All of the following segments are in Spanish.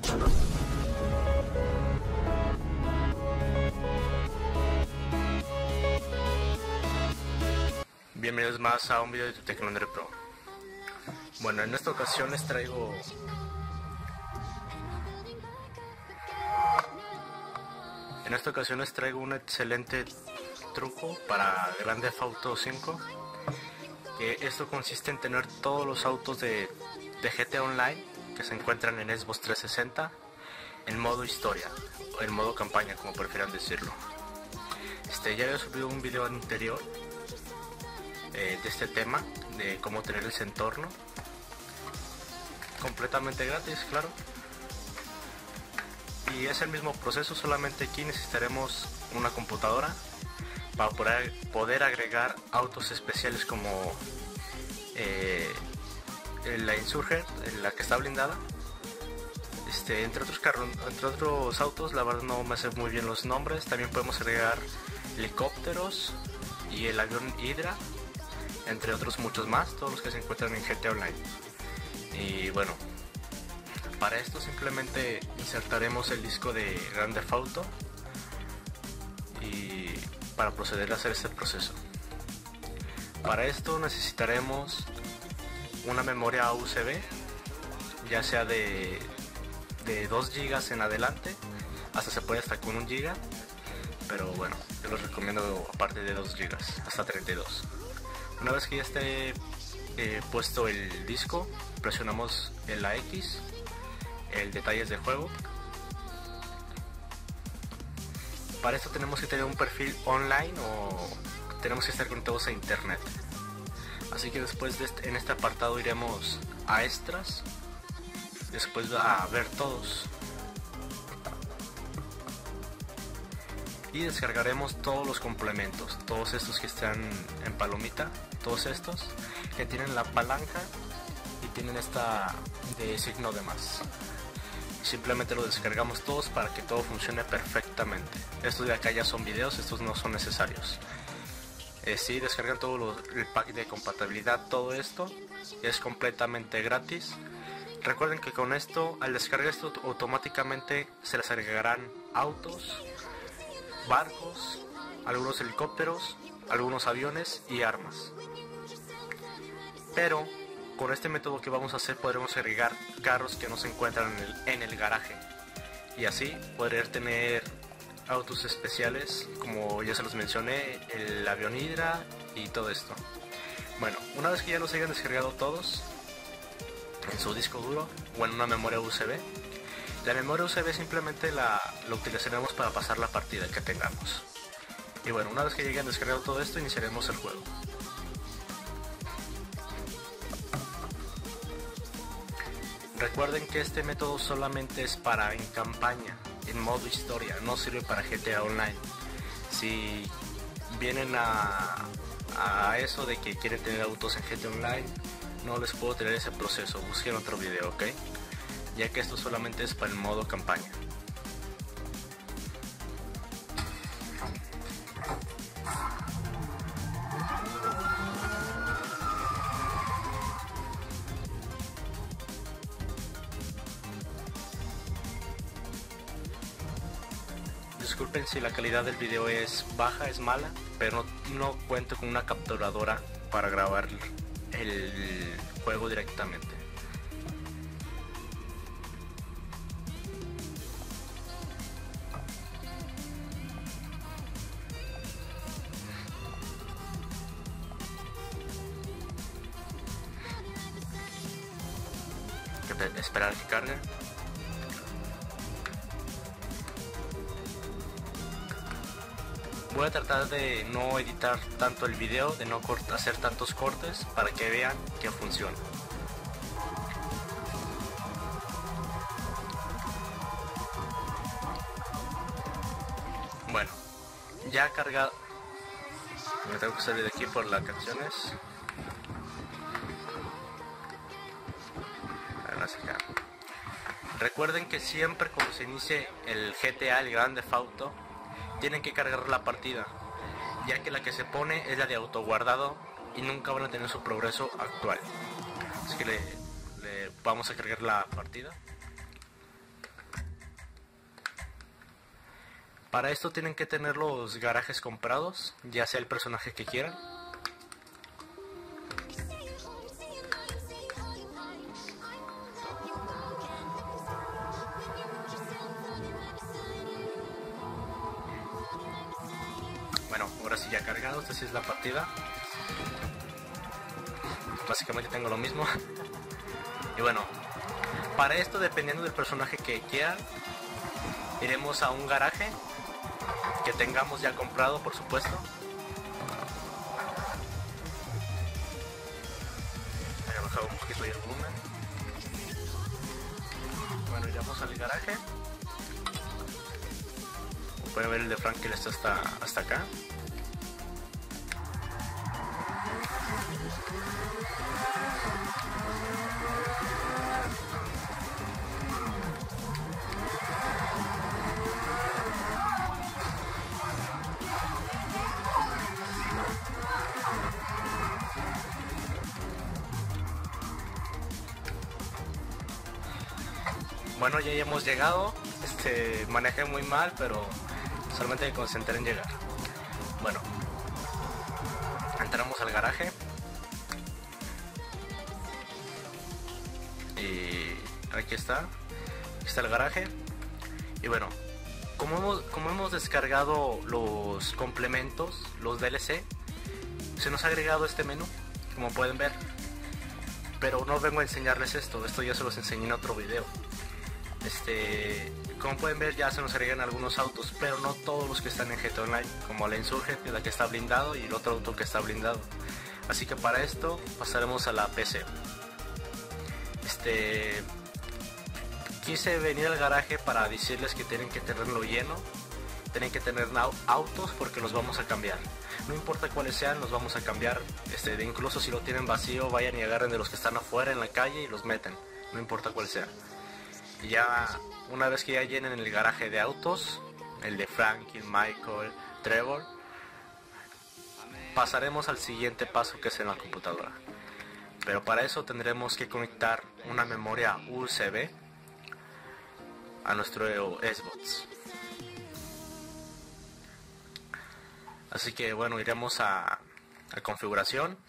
Bienvenidos más a un video de Tecnondre Pro. Bueno, en esta ocasión les traigo un excelente truco para Grand Theft Auto 5, que esto consiste en tener todos los autos de GTA Online que se encuentran en Xbox 360 en modo historia o en modo campaña, como prefieran decirlo. Ya había subido un video anterior de este tema, de cómo tener ese entorno completamente gratis, claro. Y es el mismo proceso, solamente aquí necesitaremos una computadora para poder agregar autos especiales como la Insurgent, la que está blindada, entre otros autos. La verdad no me sé muy bien los nombres. También podemos agregar helicópteros y el avión Hydra, entre otros muchos más, todos los que se encuentran en GTA Online. Y bueno, para esto simplemente insertaremos el disco de Grand Theft Auto y para proceder a hacer este proceso. Para esto necesitaremos una memoria USB, ya sea de 2 GB en adelante, hasta se puede hasta con 1 GB, pero bueno, yo les recomiendo aparte de 2 GB, hasta 32. Una vez que ya esté puesto el disco, presionamos la X, el detalles de juego. Para esto tenemos que tener un perfil online o tenemos que estar conectados a internet. Así que después en este apartado iremos a extras, después a ver todos y descargaremos todos los complementos, todos estos que están en palomita, todos estos que tienen la palanca y tienen esta de signo de más. Simplemente lo descargamos todos para que todo funcione perfectamente. Estos de acá ya son videos, estos no son necesarios. Si descargan todo el pack de compatibilidad, todo esto es completamente gratis. Recuerden que con esto, al descargar esto, automáticamente se les agregarán autos, barcos, algunos helicópteros, algunos aviones y armas. Pero con este método que vamos a hacer podremos agregar carros que no se encuentran en el garaje, y así poder tener autos especiales como ya se los mencioné, el avión Hydra y todo esto. Bueno, una vez que ya los hayan descargado todos en su disco duro o en una memoria USB, la memoria USB simplemente la utilizaremos para pasar la partida que tengamos. Y bueno, una vez que hayan descargado todo esto, iniciaremos el juego. Recuerden que este método solamente es para en campaña, en modo historia, no sirve para GTA Online. Si vienen a eso de que quieren tener autos en GTA Online, no les puedo tener ese proceso, busquen otro video, ¿ok? Ya que esto solamente es para el modo campaña. Disculpen si la calidad del video es baja, es mala, pero no cuento con una capturadora para grabar el juego directamente. Esperar que cargue. Voy a tratar de no editar tanto el video, de no hacer tantos cortes para que vean que funciona. Bueno, ya cargado. Me tengo que salir de aquí por las canciones. Recuerden que siempre cuando se inicie el GTA, el Grand Theft Auto, tienen que cargar la partida, ya que la que se pone es la de autoguardado y nunca van a tener su progreso actual. Así que le vamos a cargar la partida. Para esto tienen que tener los garajes comprados, ya sea el personaje que quieran. Bueno, ahora sí ya cargado, esta sí es la partida. Básicamente tengo lo mismo. Y bueno, para esto, dependiendo del personaje que quieran, iremos a un garaje que tengamos ya comprado, por supuesto. Voy a bajar un poquito el volumen. Bueno, iremos al garaje. Como pueden ver, el de Frankel está hasta acá. Bueno, ya hemos llegado. Manejé muy mal, pero solamente me concentré en llegar. Bueno, entramos al garaje. Y aquí está. Aquí está el garaje. Y bueno, como hemos descargado los complementos, los DLC, se nos ha agregado este menú, como pueden ver. Pero no vengo a enseñarles esto ya se los enseñé en otro video. Como pueden ver, ya se nos agregan algunos autos, pero no todos los que están en GTA Online, como la Insurgent, la que está blindado, y el otro auto que está blindado. Así que para esto pasaremos a la PC. Quise venir al garaje para decirles que tienen que tenerlo lleno, tienen que tener autos porque los vamos a cambiar. No importa cuáles sean, los vamos a cambiar. Incluso si lo tienen vacío, vayan y agarren de los que están afuera en la calle y los meten, no importa cuál sea. Y ya una vez que ya llenen el garaje de autos, el de Franklin, Michael, Trevor, pasaremos al siguiente paso, que es en la computadora. Pero para eso tendremos que conectar una memoria USB a nuestro Xbox. Así que bueno, iremos a configuración,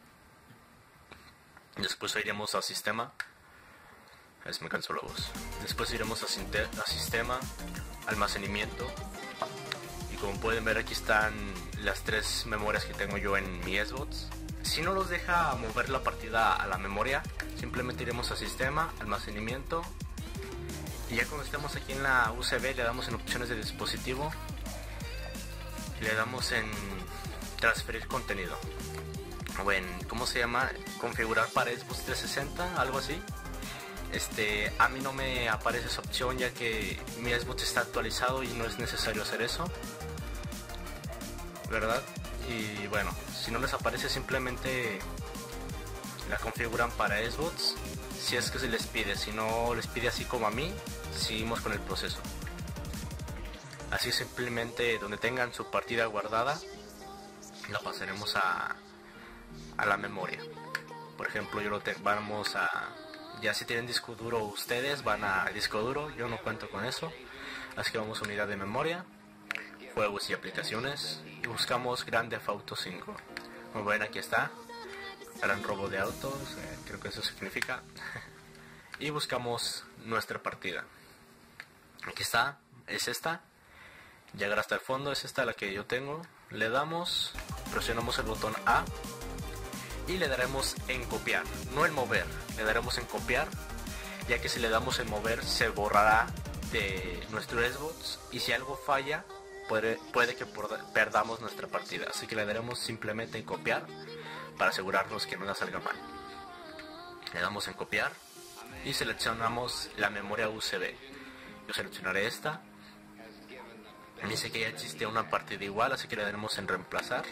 después iremos a sistema. Me cansó la voz. Después iremos a sistema, almacenamiento, y como pueden ver, aquí están las 3 memorias que tengo yo en mi Xbox. Si no los deja mover la partida a la memoria, simplemente iremos a sistema, almacenamiento, y ya cuando estemos aquí en la USB le damos en opciones de dispositivo y le damos en transferir contenido, o en, ¿cómo se llama? Configurar para Xbox 360, algo así. A mí no me aparece esa opción, ya que mi Xbox está actualizado y no es necesario hacer eso, ¿verdad? Y bueno, si no les aparece, simplemente la configuran para Xbox, si es que se les pide. Si no les pide así como a mí, seguimos con el proceso. Así simplemente, donde tengan su partida guardada, la pasaremos a la memoria. Por ejemplo, vamos a... Ya si tienen disco duro ustedes, van a disco duro, yo no cuento con eso. Así que vamos a unidad de memoria, juegos y aplicaciones, y buscamos Grand Theft Auto 5. Como ven, aquí está, gran robo de autos, creo que eso significa. Y buscamos nuestra partida. Aquí está, es esta. Llegar hasta el fondo, es esta la que yo tengo. Le damos, presionamos el botón A y le daremos en copiar, no en mover, le daremos en copiar, ya que si le damos en mover se borrará de nuestro Xbox, y si algo falla puede que perdamos nuestra partida. Así que le daremos simplemente en copiar para asegurarnos que no nos salga mal. Le damos en copiar y seleccionamos la memoria USB. Yo seleccionaré esta. Me dice que ya existe una partida igual, así que le daremos en reemplazar.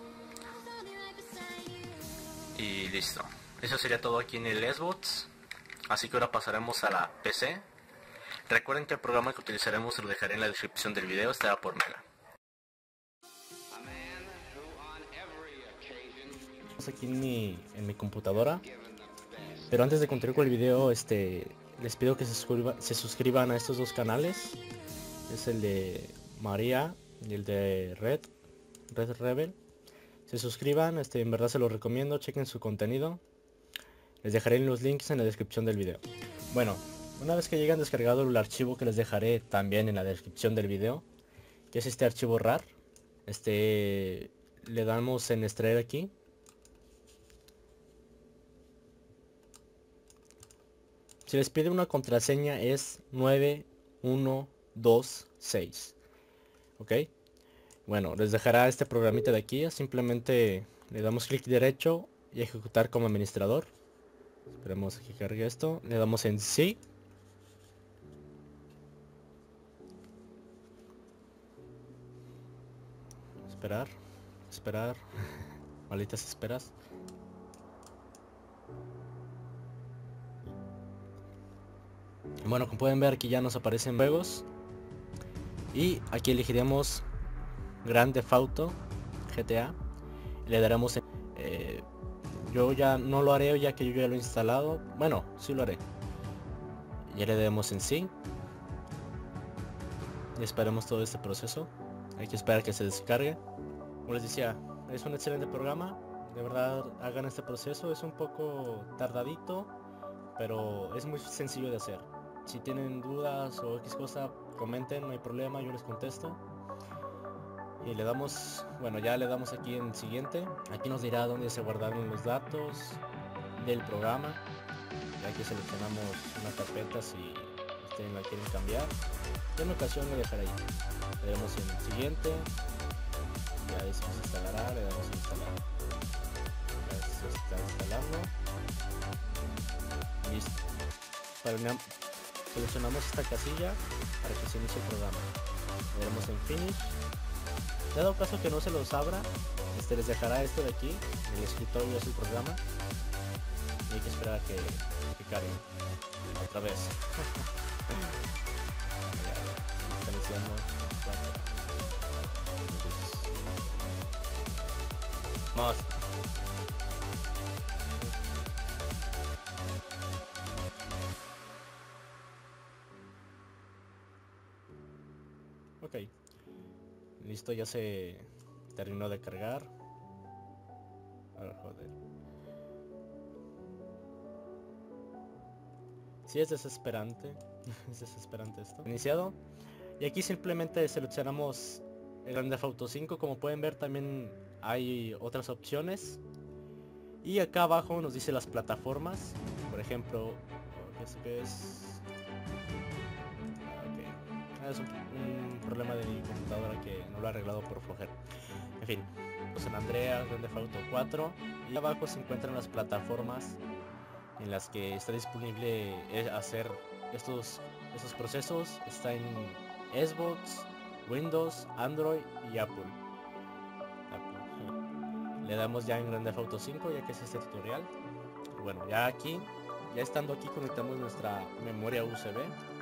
Y listo. Eso sería todo aquí en el Xbox. Así que ahora pasaremos a la PC. Recuerden que el programa que utilizaremos se lo dejaré en la descripción del video, estará por Mega. Estamos aquí en mi computadora. Pero antes de continuar con el video, les pido que se suscriban a estos dos canales. Es el de María y el de Red Rebel. Se suscriban, en verdad se los recomiendo, chequen su contenido. Les dejaré los links en la descripción del video. Bueno, una vez que llegan descargado el archivo que les dejaré también en la descripción del video, que es este archivo RAR, le damos en extraer aquí. Si les pide una contraseña es 9126. ¿Ok? Bueno, les dejará este programita de aquí. Simplemente le damos clic derecho y ejecutar como administrador. Esperemos que cargue esto. Le damos en sí. Esperar. Esperar. Malditas esperas. Bueno, como pueden ver aquí ya nos aparecen juegos. Y aquí elegiríamos Grand Theft Auto GTA. Le daremos en, yo ya no lo haré ya que yo ya lo he instalado. Bueno, sí lo haré. Ya le daremos en sí. Y esperemos todo este proceso. Hay que esperar que se descargue. Como les decía, es un excelente programa. De verdad hagan este proceso. Es un poco tardadito, pero es muy sencillo de hacer. Si tienen dudas o X cosa, comenten, no hay problema, yo les contesto. Y le damos, bueno, ya le damos aquí en siguiente. Aquí nos dirá dónde se guardaron los datos del programa. Y aquí seleccionamos una carpeta si ustedes la quieren cambiar. En ocasión lo dejaré ahí. Le damos en siguiente. Ya dice que se instalará, le damos a instalar. Ya se está instalando. Listo. Seleccionamos esta casilla para que se inicie el programa. Le damos en finish. Dado caso que no se los abra, les dejará esto de aquí, en el escritorio es el programa. Y hay que esperar a que cargue. Otra vez. Está iniciando. Vamos. Ok. Listo, ya se terminó de cargar. Ahora, joder. Sí, es desesperante. Es desesperante esto. Iniciado. Y aquí simplemente seleccionamos el Grand Theft Auto 5. Como pueden ver también hay otras opciones. Y acá abajo nos dice las plataformas. Por ejemplo, ¿qué es? Es un problema de mi computadora que no lo ha arreglado por flojera. En fin, pues San Andreas, Grand Theft Auto 4. Y abajo se encuentran las plataformas en las que está disponible hacer estos procesos. Está en Xbox, Windows, Android y Apple. Le damos ya en Grand Theft Auto 5 ya que es este tutorial. Y bueno, ya aquí, ya estando aquí conectamos nuestra memoria USB.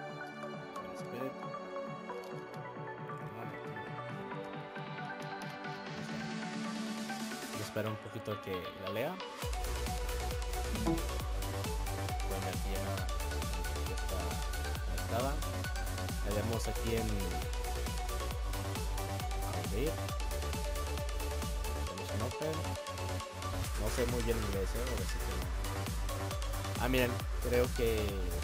Y espera un poquito a que la lea. Bueno, aquí ya está conectada. Le damos aquí en abrir. Damos en open. No sé muy bien inglés, así que no. Ah, miren, creo que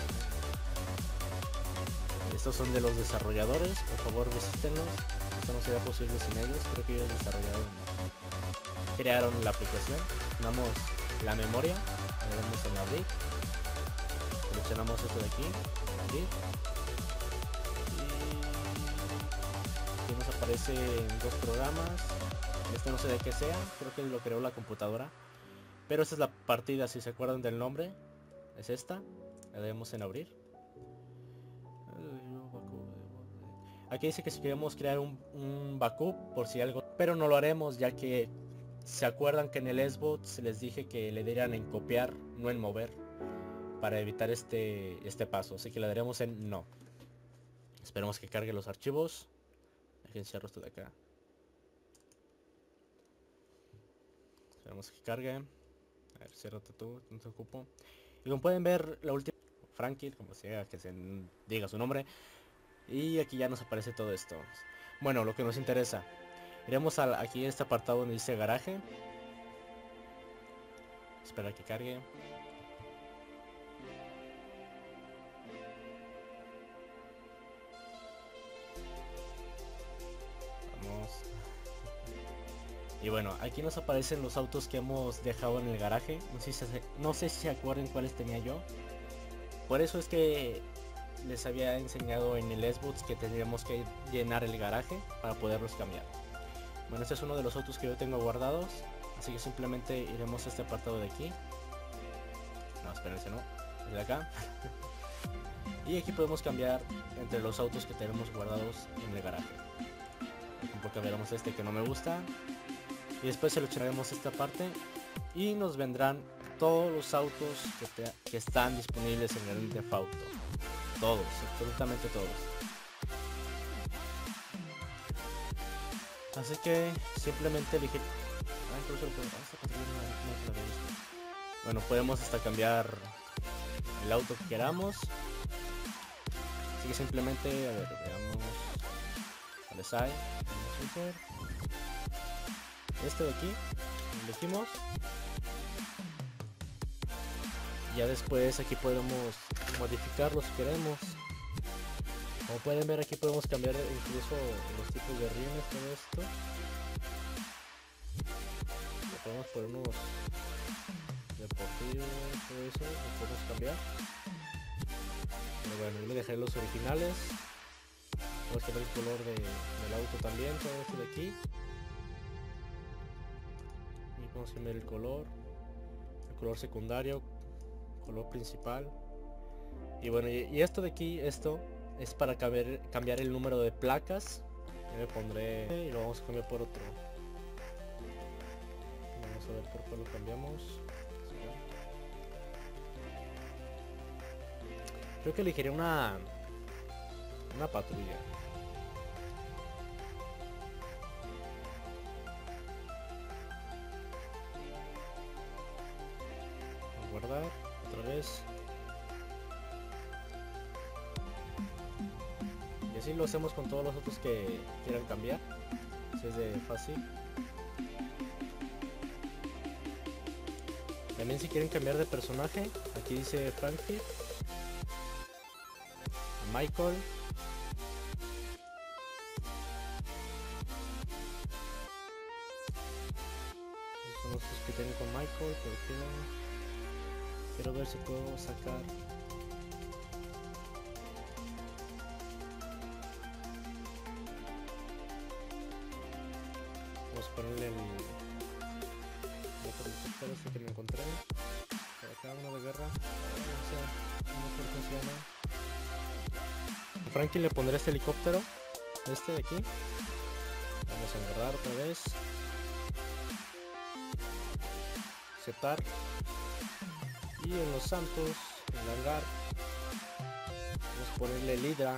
estos son de los desarrolladores. Por favor, visítenlos. Esto no sería posible sin ellos. Creo que ellos crearon la aplicación. Damos la memoria. Le damos en abrir. Seleccionamos esto de aquí. Abrir. Y aquí nos aparecen dos programas. Este no sé de qué sea. Creo que lo creó la computadora. Pero esta es la partida, si se acuerdan del nombre. Es esta. Le damos en abrir. Aquí dice que si queremos crear un backup por si algo, pero no lo haremos ya que se acuerdan que en el Xbox les dije que le dieran en copiar, no en mover, para evitar este paso, así que le daremos en no. Esperemos que cargue los archivos. Dejen cerrar esto de acá. Esperemos que cargue. A ver, ciérrate tú, no te ocupo. Y como pueden ver, la última Frankie, como sea que se diga su nombre. Y aquí ya nos aparece todo esto. Bueno, lo que nos interesa. Iremos aquí a este apartado donde dice garaje. Espera que cargue. Vamos. Y bueno, aquí nos aparecen los autos que hemos dejado en el garaje. No sé si se acuerdan cuáles tenía yo. Por eso es que les había enseñado en el Xbox que tendríamos que llenar el garaje para poderlos cambiar. Bueno, este es uno de los autos que yo tengo guardados, así que simplemente iremos a este apartado de aquí. No, espérense, no, es de acá. Y aquí podemos cambiar entre los autos que tenemos guardados en el garaje. Por ejemplo, cambiaremos este que no me gusta y después seleccionaremos esta parte y nos vendrán todos los autos que están disponibles en el Grand Theft Auto. Todos, absolutamente todos. Así que simplemente elegir. Bueno, podemos hasta cambiar el auto que queramos. Así que simplemente, a ver, veamos. ¿Cuáles hay? Este de aquí, elegimos. Ya después aquí podemos modificarlo si queremos. Como pueden ver, aquí podemos cambiar incluso los tipos de rines, todo esto. Lo podemos poner unos deportivos, todo eso, lo podemos cambiar. Pero bueno, yo le dejé los originales. Vamos a cambiar el color del auto también, todo esto de aquí. Y podemos cambiar el color secundario, color principal. Y bueno, y esto de aquí, esto es para cambiar el número de placas. Yo le pondré y lo vamos a cambiar por otro. Vamos a ver por cuál lo cambiamos. Creo que elegiría una patrulla. Guardar otra vez. Y así lo hacemos con todos los otros que quieran cambiar. Así es de fácil. También si quieren cambiar de personaje, aquí dice Frankie, Michael, estos son los que tengo con Michael, pero quiero ver si puedo sacar. Vamos a ponerle el helicóptero este que me encontré. Por acá uno de guerra. No sé cómo funciona. A Frankie le pondré este helicóptero. Este de aquí. Vamos a agarrar otra vez. Aceptar. Y en los Santos, en el hangar, vamos a ponerle el Hydra.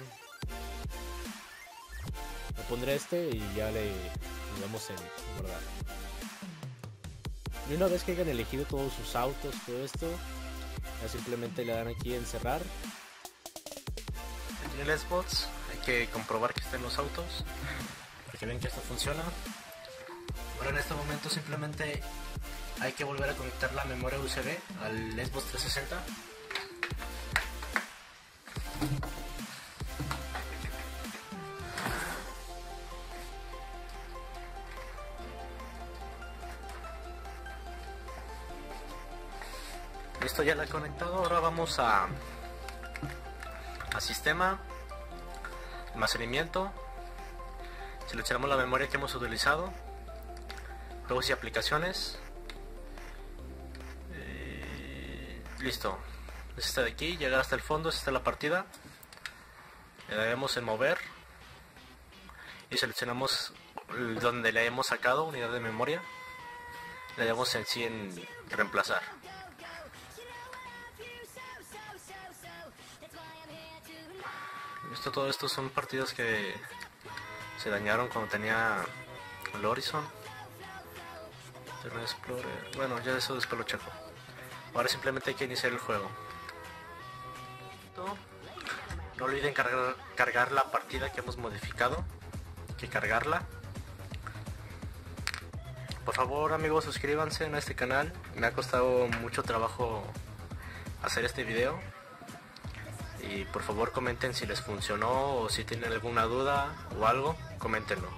Le pondré este y ya le damos en guardar. Y una vez que hayan elegido todos sus autos, todo esto, ya simplemente le dan aquí en cerrar. En el Xbox hay que comprobar que estén los autos, para que vean que esto funciona. Ahora en este momento simplemente hay que volver a conectar la memoria USB al Xbox 360. Listo, ya la he conectado. Ahora vamos a sistema, almacenamiento. Seleccionamos la memoria que hemos utilizado. Luego sí, aplicaciones. Listo, es esta de aquí, llegar hasta el fondo, esta es la partida. Le daremos en mover y seleccionamos donde le hemos sacado unidad de memoria. Le damos en sí en reemplazar. Todo esto son partidas que se dañaron cuando tenía el Horizon, Internet Explorer. Bueno, ya eso después lo checo. Ahora simplemente hay que iniciar el juego. No olviden cargar la partida que hemos modificado. que cargarla. Por favor, amigos, suscríbanse a este canal. Me ha costado mucho trabajo hacer este video. Y por favor comenten si les funcionó o si tienen alguna duda o algo, coméntenlo.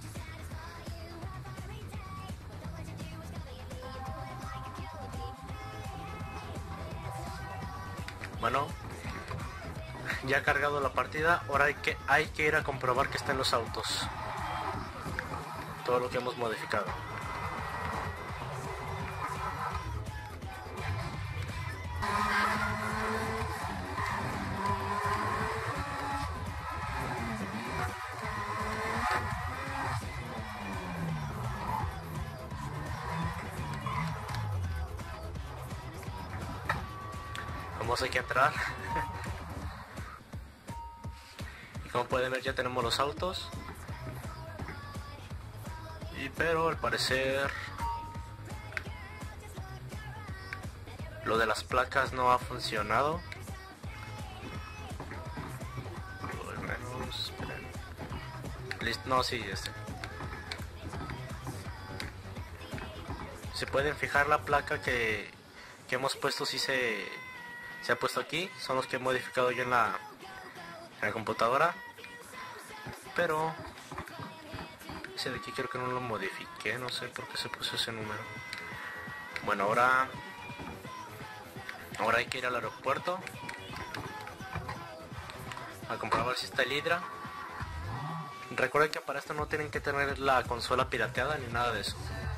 Bueno, ya he cargado la partida, ahora hay que ir a comprobar que está en los autos. Todo lo que hemos modificado. Vamos aquí a entrar. Y como pueden ver, ya tenemos los autos. Pero al parecer lo de las placas no ha funcionado. Al menos, esperen. Listo, no, sí, Se pueden fijar, la placa que hemos puesto, sí se ha puesto aquí. Son los que he modificado yo en la computadora. Pero ese de aquí creo que no lo modifiqué, no sé por qué se puso ese número. Bueno, ahora hay que ir al aeropuerto a comprobar si está el Hydra. Recuerden que para esto no tienen que tener la consola pirateada ni nada de eso.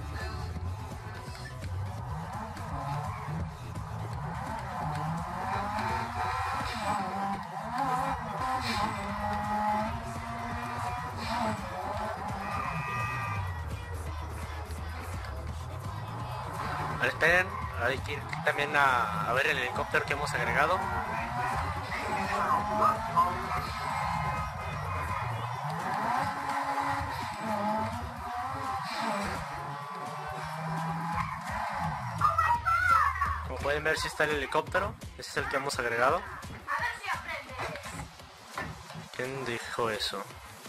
Esperen, hay que ir también a ver el helicóptero que hemos agregado. Como pueden ver, si está el helicóptero. Ese es el que hemos agregado. ¿Quién dijo eso?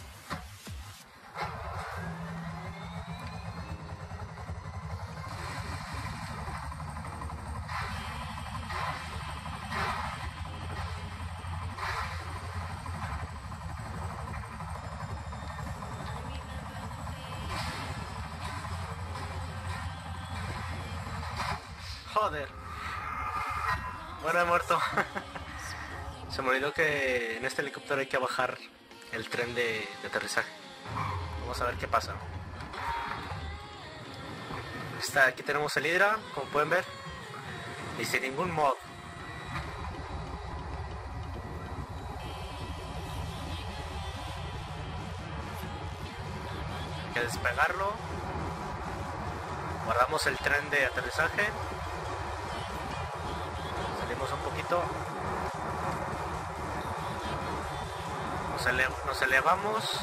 Joder. Bueno, he muerto. Se me olvidó que en este helicóptero hay que bajar el tren de aterrizaje. Vamos a ver qué pasa. Aquí tenemos el Hydra, como pueden ver. Y sin ningún mod. Hay que despegarlo. Guardamos el tren de aterrizaje. Salimos un poquito. Nos elevamos.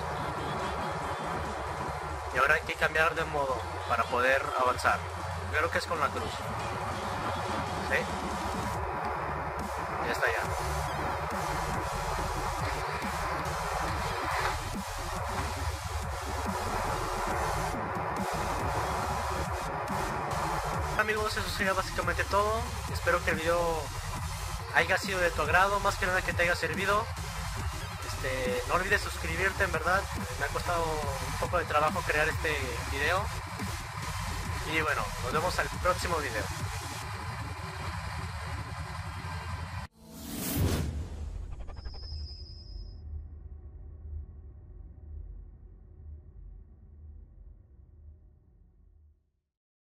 Y ahora hay que cambiar de modo para poder avanzar. Creo que es con la cruz. ¿Sí? Ya está ya. Amigos, eso sería básicamente todo. Espero que el video haya sido de tu agrado, más que nada que te haya servido. No olvides suscribirte, en verdad. Me ha costado un poco de trabajo crear este video. Y bueno, nos vemos al próximo video.